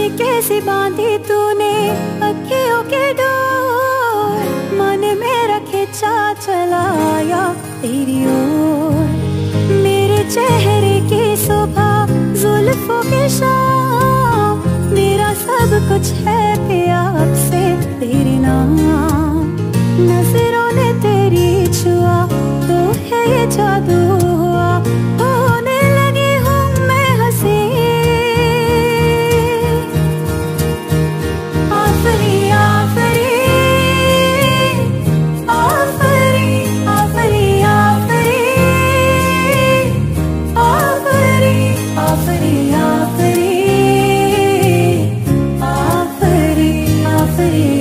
कैसी बांधी तूने अखियों के डोर, मन मेरा खिंचा चलाया तेरी ओर। मेरे चेहरे की सुबह जुल्फों की शाम, मेरा सब कुछ है प्यार से तेरे नाम। नजरों ने तेरी छुआ तो है ये जादू हुआ, होने लगी हूँ मैं हंसी। आफरी आफरी आफरी आफरी आफरी आफरी आफरी आफरी आफरी आफरी।